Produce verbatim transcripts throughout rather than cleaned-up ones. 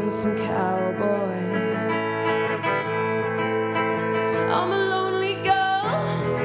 lonesome cowboy. I'm a lonely girl.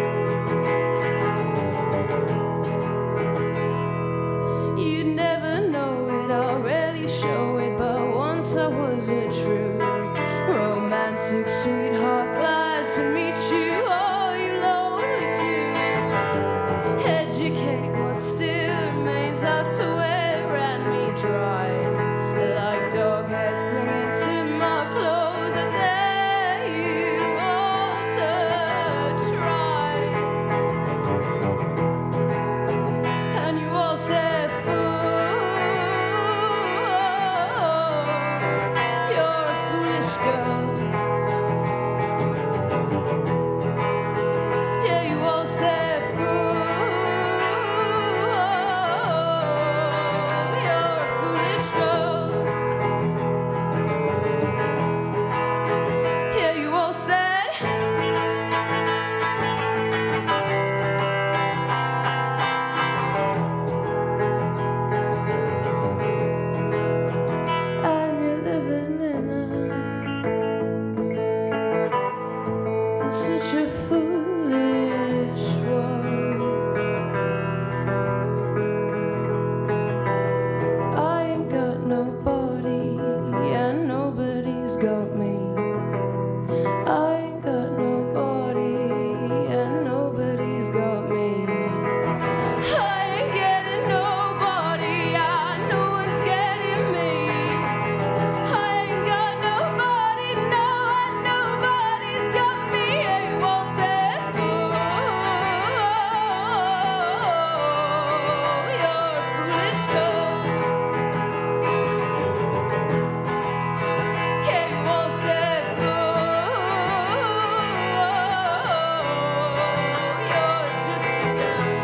You'd never know it, I rarely show it, but once I was a true romantic sweetheart, glad to meet you. Oh, you lonely too. Educate what still remains, I swear, ran me dry. Like dog hairs clinging to my clothes, I dare you all to try. And you all said, fool, you're a foolish girl. Yeah, you all said, fool, you're a foolish girl. Yeah, you all said. And you're living in a, such a foolish world. I ain't got nobody, and nobody's got me. I ain't got nobody, and nobody's got me. I ain't getting nobody, and no one's getting me. I ain't got nobody, no, and nobody's got me. Yeah, you all said, fool, you're a foolish girl. Yeah, you all said, fool, you're just a girl.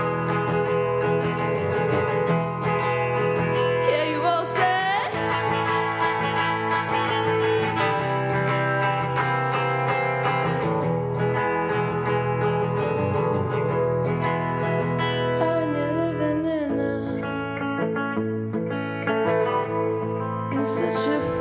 Yeah, you all said. And you're living in a, in such a